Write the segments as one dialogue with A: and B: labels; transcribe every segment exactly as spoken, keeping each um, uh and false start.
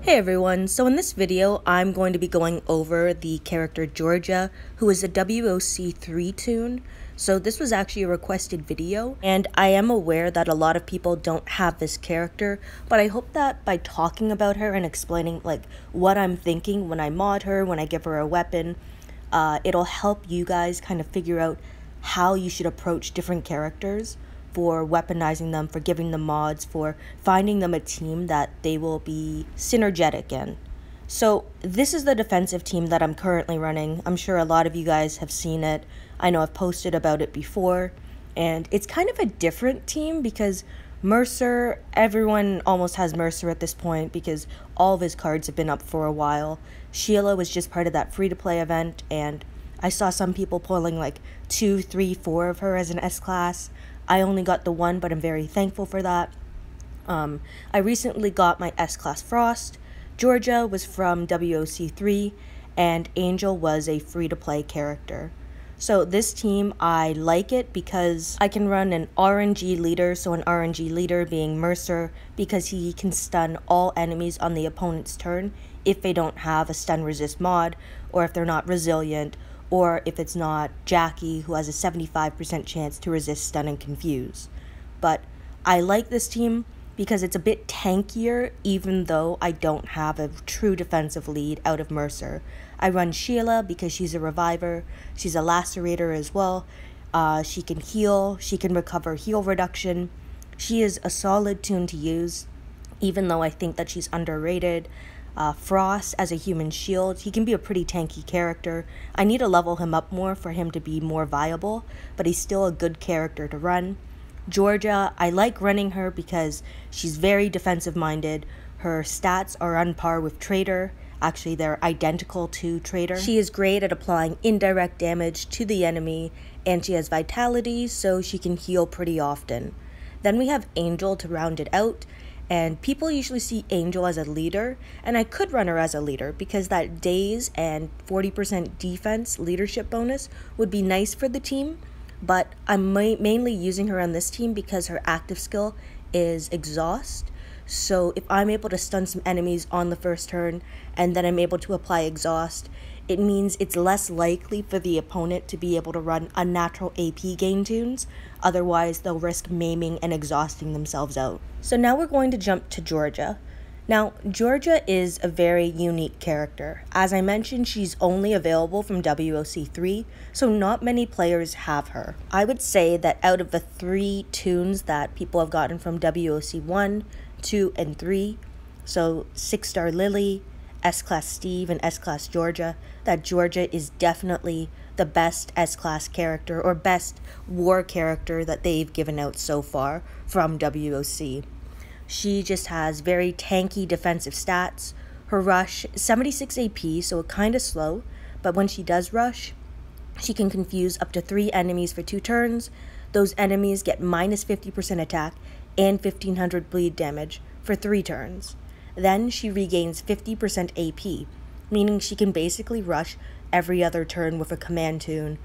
A: Hey everyone, so in this video I'm going to be going over the character Georgia, who is a W O C three toon. So this was actually a requested video, and I am aware that a lot of people don't have this character, but I hope that by talking about her and explaining like what I'm thinking when I mod her, when I give her a weapon, uh, it'll help you guys kind of figure out how you should approach different characters for weaponizing them, for giving them mods, for finding them a team that they will be synergetic in. So this is the defensive team that I'm currently running. I'm sure a lot of you guys have seen it. I know I've posted about it before, and it's kind of a different team because Mercer, everyone almost has Mercer at this point because all of his cards have been up for a while. Sheila was just part of that free-to-play event, and I saw some people pulling like two, three, four of her as an S-class. I only got the one, but I'm very thankful for that. Um, I recently got my S-Class Frost. Georgia was from W O C three, and Angel was a free-to-play character. So this team, I like it because I can run an R N G leader, so an R N G leader being Mercer, because he can stun all enemies on the opponent's turn if they don't have a stun resist mod, or if they're not resilient, or if it's not Jackie, who has a seventy-five percent chance to resist stun and confuse. But I like this team because it's a bit tankier, even though I don't have a true defensive lead out of Mercer. I run Sheila because she's a reviver, she's a lacerator as well. Uh, she can heal, she can recover heal reduction. She is a solid toon to use, even though I think that she's underrated. Uh, Frost as a human shield, he can be a pretty tanky character. I need to level him up more for him to be more viable, but he's still a good character to run. Georgia, I like running her because she's very defensive minded. Her stats are on par with Trader. Actually, they're identical to Trader. She is great at applying indirect damage to the enemy, and she has vitality, so she can heal pretty often. Then we have Angel to round it out. And people usually see Angel as a leader, and I could run her as a leader because that daze and forty percent defense leadership bonus would be nice for the team, but I'm ma mainly using her on this team because her active skill is Exhaust. So if I'm able to stun some enemies on the first turn and then I'm able to apply Exhaust, it means it's less likely for the opponent to be able to run unnatural A P gain toons. Otherwise, they'll risk maiming and exhausting themselves out. So now we're going to jump to Georgia. Now, Georgia is a very unique character. As I mentioned, she's only available from W O C three, so not many players have her. I would say that out of the three toons that people have gotten from W O C one, two, and three, so six star Lily, S-Class Steve, and S-Class Georgia, that Georgia is definitely the best S-Class character or best war character that they've given out so far from W O C. She just has very tanky defensive stats. Her rush, seventy-six A P, so it kind of slow, but when she does rush, she can confuse up to three enemies for two turns. Those enemies get minus fifty percent attack and fifteen hundred bleed damage for three turns. Then she regains fifty percent A P, meaning she can basically rush every other turn with a command toon,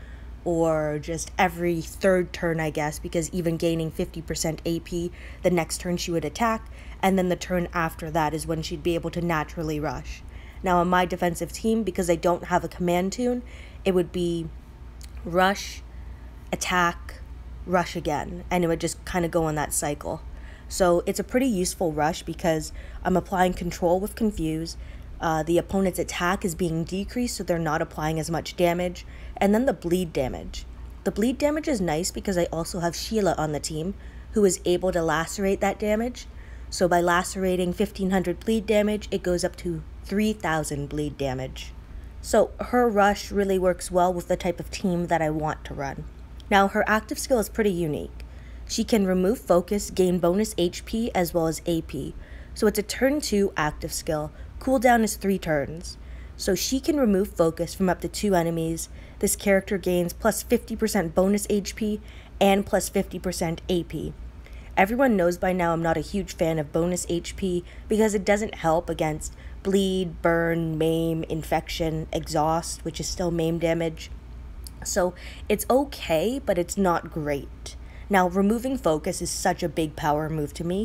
A: or just every third turn, I guess, because even gaining fifty percent A P, the next turn she would attack, and then the turn after that is when she'd be able to naturally rush. Now on my defensive team, because I don't have a command toon, it would be rush, attack, rush again, and it would just kind of go in that cycle. So it's a pretty useful rush because I'm applying control with confuse. Uh, the opponent's attack is being decreased, so they're not applying as much damage. And then the bleed damage. The bleed damage is nice because I also have Sheila on the team, who is able to lacerate that damage. So by lacerating fifteen hundred bleed damage, it goes up to three thousand bleed damage. So her rush really works well with the type of team that I want to run. Now her active skill is pretty unique. She can remove focus, gain bonus H P as well as A P. So it's a turn two active skill. Cooldown is three turns. So she can remove focus from up to two enemies. This character gains plus fifty percent bonus H P and plus fifty percent A P. Everyone knows by now I'm not a huge fan of bonus H P because it doesn't help against bleed, burn, maim, infection, exhaust, which is still maim damage. So it's okay, but it's not great. Now, removing focus is such a big power move to me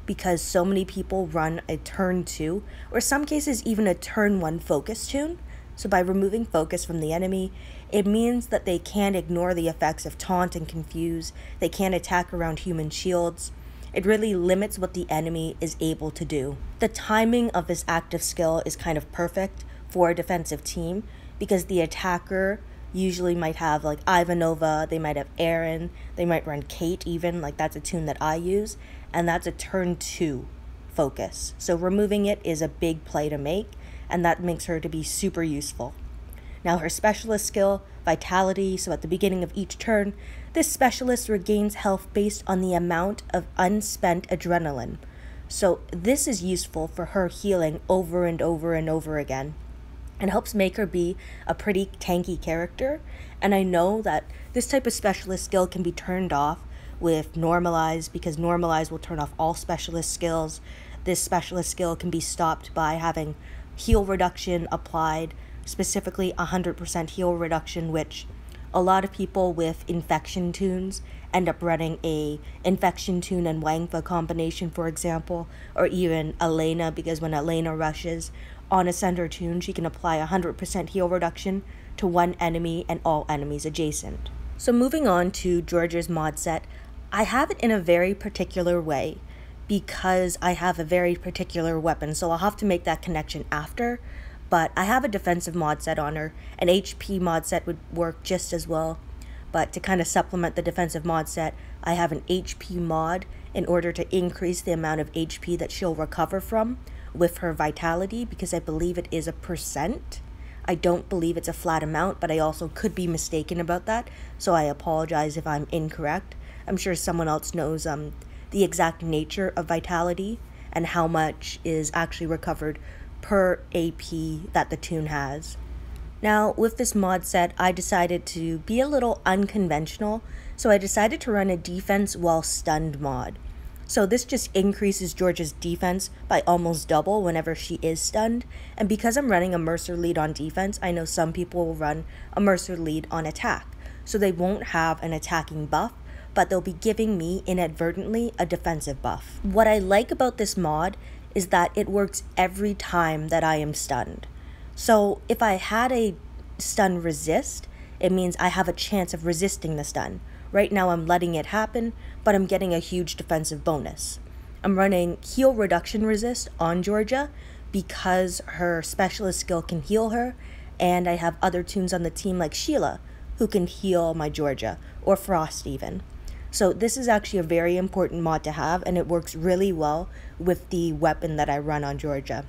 A: because so many people run a turn two, or some cases even a turn one focus tune. So by removing focus from the enemy, it means that they can't ignore the effects of taunt and confuse, they can't attack around human shields. It really limits what the enemy is able to do. The timing of this active skill is kind of perfect for a defensive team because the attacker usually might have like Ivanova, they might have Aaron, they might run Kate even, like that's a tune that I use, and that's a turn two focus. So removing it is a big play to make, and that makes her to be super useful. Now her specialist skill, Vitality, so at the beginning of each turn, this specialist regains health based on the amount of unspent adrenaline. So this is useful for her healing over and over and over again, and helps make her be a pretty tanky character. And I know that this type of specialist skill can be turned off with Normalize, because Normalize will turn off all specialist skills. This specialist skill can be stopped by having heal reduction applied, specifically one hundred percent heal reduction, which a lot of people with infection tunes end up running a infection tune and Wangfa combination, for example, or even Elena, because when Elena rushes on a center tune, she can apply one hundred percent heal reduction to one enemy and all enemies adjacent. So moving on to Georgia's mod set, I have it in a very particular way because I have a very particular weapon, so I'll have to make that connection after. But I have a defensive mod set on her. An H P mod set would work just as well. But to kind of supplement the defensive mod set, I have an H P mod in order to increase the amount of H P that she'll recover from with her Vitality, because I believe it is a percent. I don't believe it's a flat amount, but I also could be mistaken about that, so I apologize if I'm incorrect. I'm sure someone else knows um, the exact nature of Vitality and how much is actually recovered per A P that the tune has. Now, with this mod set, I decided to be a little unconventional, so I decided to run a defense while stunned mod. So this just increases Georgia's defense by almost double whenever she is stunned, and because I'm running a Mercer lead on defense, I know some people will run a Mercer lead on attack, so they won't have an attacking buff, but they'll be giving me inadvertently a defensive buff. What I like about this mod is that it works every time that I am stunned. So if I had a stun resist, it means I have a chance of resisting the stun. Right now I'm letting it happen, but I'm getting a huge defensive bonus. I'm running heal reduction resist on Georgia because her specialist skill can heal her, and I have other tunes on the team like Sheila who can heal my Georgia, or Frost even. So this is actually a very important mod to have, and it works really well with the weapon that I run on Georgia.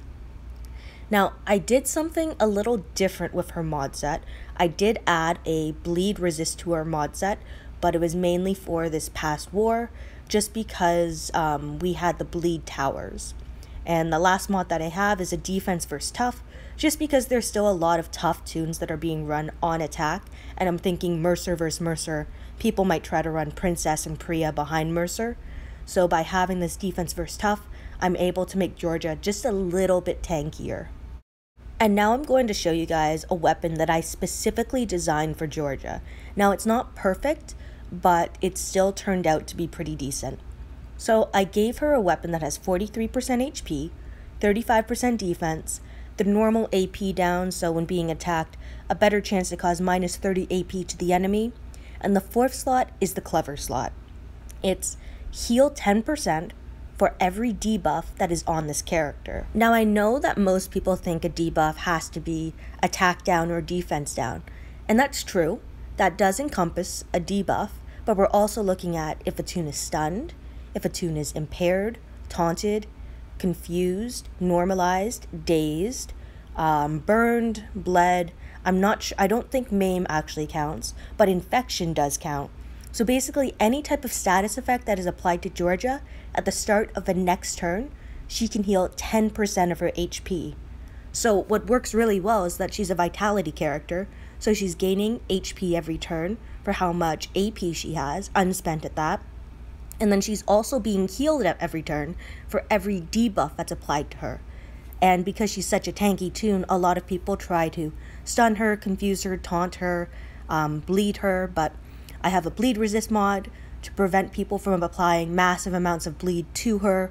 A: Now, I did something a little different with her mod set. I did add a bleed resist to her mod set, but it was mainly for this past war, just because um, we had the bleed towers. And the last mod that I have is a defense versus tough, just because there's still a lot of tough tunes that are being run on attack, and I'm thinking Mercer versus Mercer. People might try to run Princess and Priya behind Mercer. So by having this defense versus tough, I'm able to make Georgia just a little bit tankier. And now I'm going to show you guys a weapon that I specifically designed for Georgia. Now it's not perfect, but it still turned out to be pretty decent. So I gave her a weapon that has forty-three percent H P, thirty-five percent defense, the normal A P down, so when being attacked, a better chance to cause minus thirty A P to the enemy, and the fourth slot is the clever slot. It's heal ten percent for every debuff that is on this character. Now I know that most people think a debuff has to be attack down or defense down, and that's true. That does encompass a debuff, but we're also looking at if a tune is stunned, if a tune is impaired, taunted, confused, normalized, dazed, um, burned, bled. I'm not sure, I don't think maim actually counts, but infection does count. So basically any type of status effect that is applied to Georgia at the start of the next turn, she can heal ten percent of her H P. So what works really well is that she's a vitality character, so she's gaining H P every turn for how much A P she has, unspent at that. And then she's also being healed at every turn for every debuff that's applied to her. And because she's such a tanky tune, a lot of people try to stun her, confuse her, taunt her, um, bleed her, but I have a bleed resist mod to prevent people from applying massive amounts of bleed to her.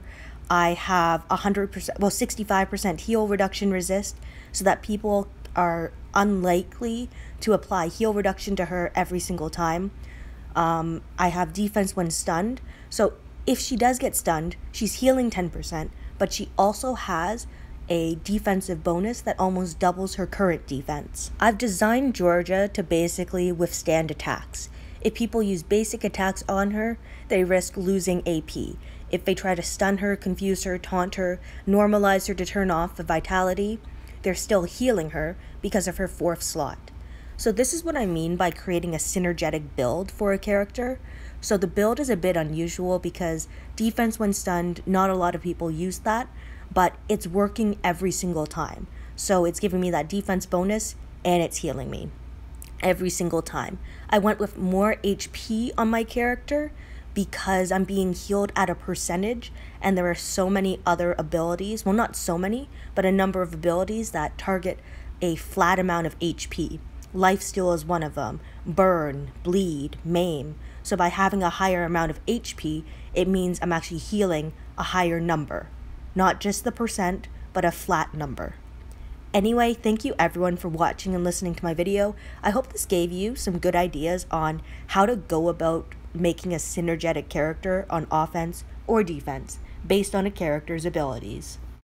A: I have one hundred percent, well, sixty-five percent heal reduction resist, so that people are unlikely to apply heal reduction to her every single time. Um, I have defense when stunned, so if she does get stunned, she's healing ten percent, but she also has a defensive bonus that almost doubles her current defense. I've designed Georgia to basically withstand attacks. If people use basic attacks on her, they risk losing A P. If they try to stun her, confuse her, taunt her, normalize her to turn off the vitality, they're still healing her because of her fourth slot. So this is what I mean by creating a synergetic build for a character. So the build is a bit unusual because defense when stunned, not a lot of people use that, but it's working every single time. So it's giving me that defense bonus and it's healing me every single time. I went with more H P on my character because I'm being healed at a percentage, and there are so many other abilities, well, not so many, but a number of abilities that target a flat amount of H P. Lifesteal is one of them, burn, bleed, maim. So by having a higher amount of H P, it means I'm actually healing a higher number. Not just the percent, but a flat number. Anyway, thank you everyone for watching and listening to my video. I hope this gave you some good ideas on how to go about making a synergetic character on offense or defense based on a character's abilities.